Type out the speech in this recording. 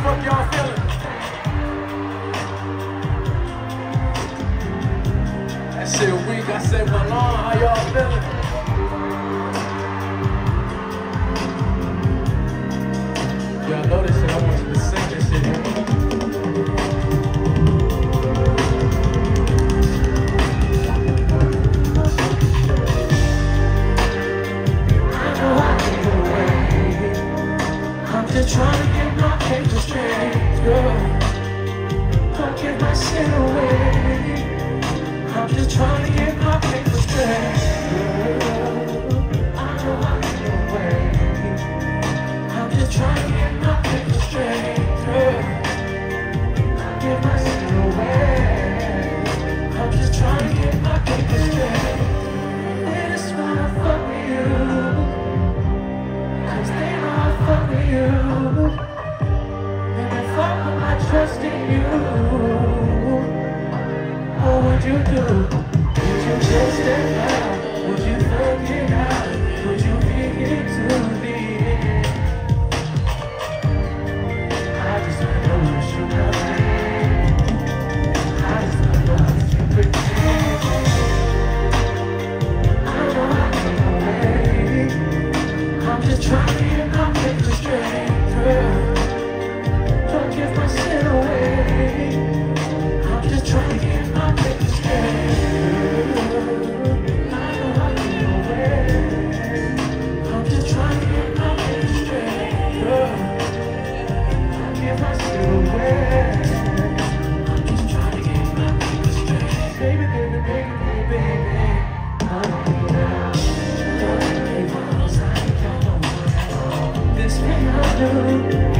fuck y'all feeling? That shit weak, I say my long, how y'all feeling? Y'all know this shit, I want you to sing this shit, you know? Trying to get my paper straight, girl. Don't give my shit away. I'm just trying to get my paper straight, girl. I know I can get away. I'm just trying to get my paper straight, girl. Don't give my shit away. I'm just trying to get my paper straight. They just wanna fuck with you, 'cause they know I fuck with you. Trust in you. What would you do? Would you just step out? Would you fuck it out? Would you make it to the end? I just know what you want. I just know what you pretend. I know I can't wait. I'm just trying to get my paper straight, girl. Give my shit away. I'm just trying to get my paper straight. I know I can get away. I'm just trying to get my paper straight. Give my shit away. I'm just trying to get my paper straight. Baby, baby, baby, baby, baby. I need out. Don't leave on the side. This thing I do.